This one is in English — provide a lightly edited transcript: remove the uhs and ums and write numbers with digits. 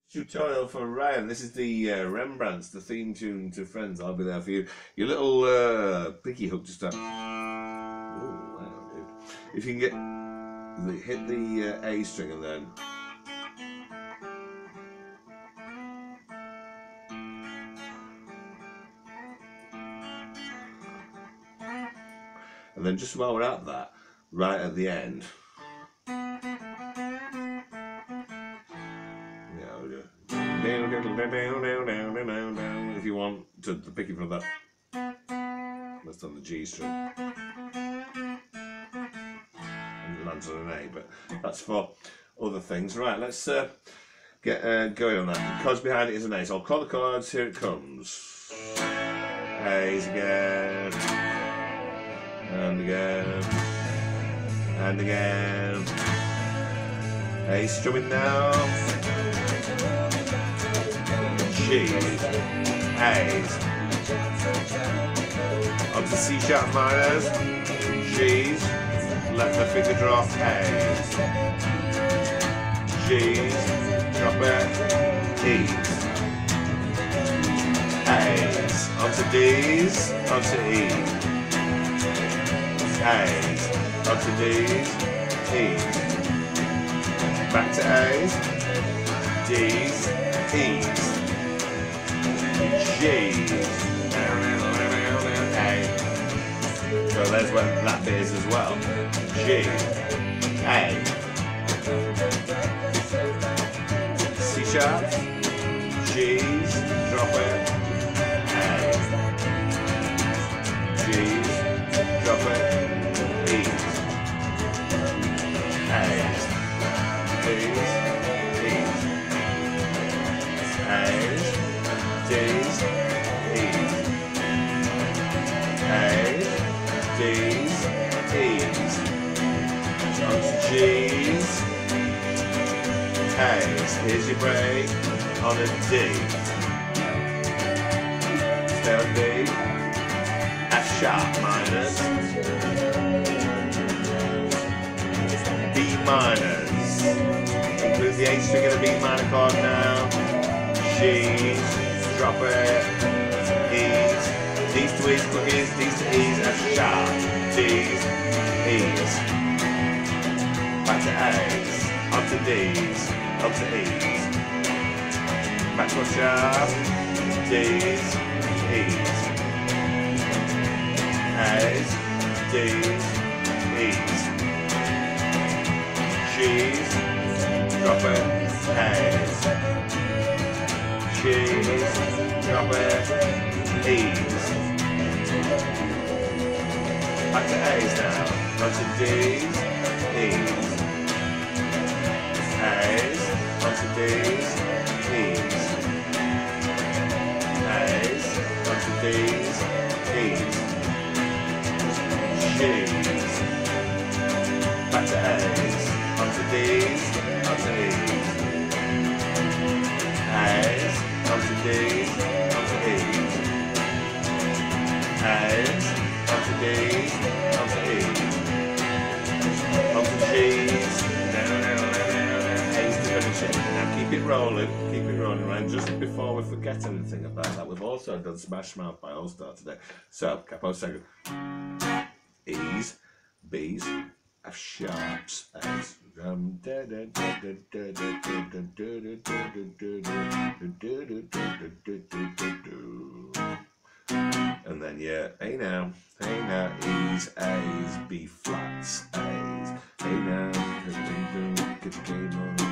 Tutorial for Ryan. This is the Rembrandts, the theme tune to Friends. I'll be there for you. Your little picky hook just. Oh, wow, dude. If you can hit the A string and then. And then just while we're at that, right at the end. If you want to pick it from that, that's on the G string, and it lands on an A, but that's for other things. Right, let's get going on that. The chords behind it is an A, so I'll call the chords. Here it comes. A's again, and again, and again. A strumming now. G's, A's, onto C sharp minors, G's, let the finger drop, A's, G's, drop it, E's, A's, onto D's, onto E's, A's, onto D's, E's, back to A's, D's, E's, G's, A. So there's what that bit is as well. G, A, C sharp, G's, drop it, A, G's, drop it, E's, A's, D's, E's, A's, D's, E's, A's, D's, E's, onto G's, A's, here's your break, on a D, stay on D, F sharp minors, B minors, include the A string in the B minor chord now, G's, drop it, E's, D's to E's, quick E's, D's to E's, F sharp, D's, E's, back to A's, onto D's, onto E's, back to a sharp, D's, E's, A's, D's, E's, G's, drop it, A's, G's, drop it, E's, back to A's now, onto D's, E's, A's, onto D's, E's, A's, onto D's, E's, G's, back to A's, onto D's, onto E's, A's, onto D's, onto E's, A's, onto D's, onto E's, onto G's, A's to finish it. Now keep it rolling, right? Just before we forget anything about that, we've also done Smash Mouth by All Star today. So, capo second. E's, B's, F sharps, A's. And then yeah, A now, E's, A's, B flats, A's, A now, get the game on.